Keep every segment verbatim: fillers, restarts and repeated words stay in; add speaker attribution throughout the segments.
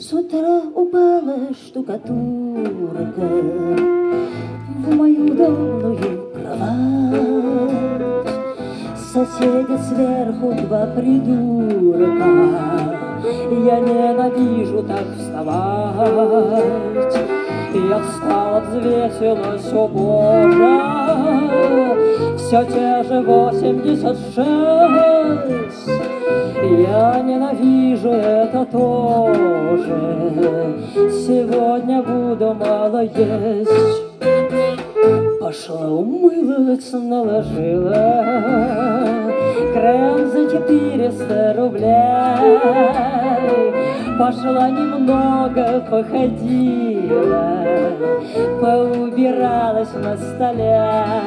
Speaker 1: С утра упала штукатурка в мою удобную кровать. Соседи сверху два придурка, я ненавижу так вставать. Я встала, взвесилась, о боже, все те же восемьдесят шесть. Я ненавижу это тоже, сегодня буду мало есть. Пошла умылась, наложила крем за четыреста рублей. Пошла немного походила, поубиралась на столе.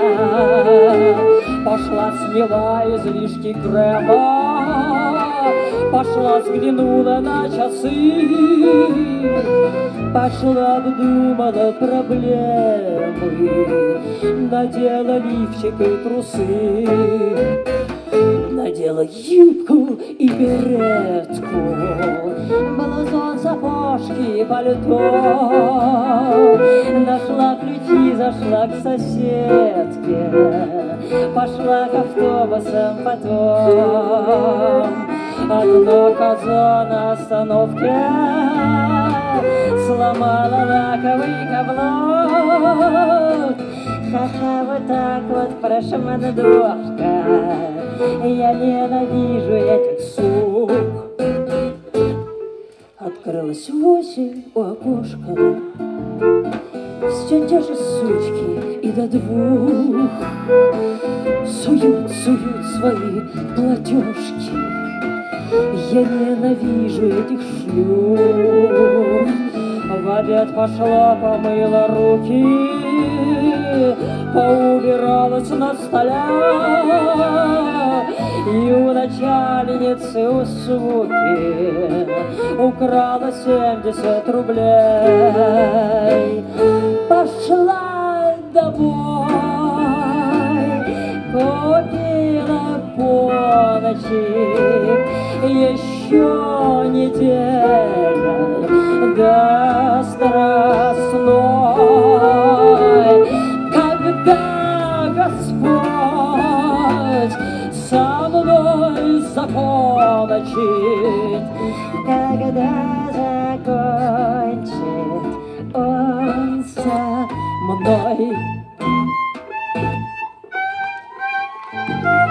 Speaker 1: Пошла сняла излишки крема, пошла взглянула на часы. Пошла обдумала проблемы, надела лифчик и трусы. Надела юбку и беретку, блузон, сапожки, пальто. Нашла ключи, зашла к соседке, пошла к автобусам потом. Одно козо на остановке сломала лаковый каблук. Ха-ха, вот так вот прошмандовка, я ненавижу этих сук. Открылась восемь у окошка, все те же сучки и до двух суют, суют свои платежки. Я ненавижу этих шлюх. В обед пошла, помыла руки, поубиралась на столе. И у начальницы, у суки, украла семьдесят рублей. Пошла домой, купила по ночи еще неделя до страстной, когда Господь со мной закончит, когда закончит Он со мной.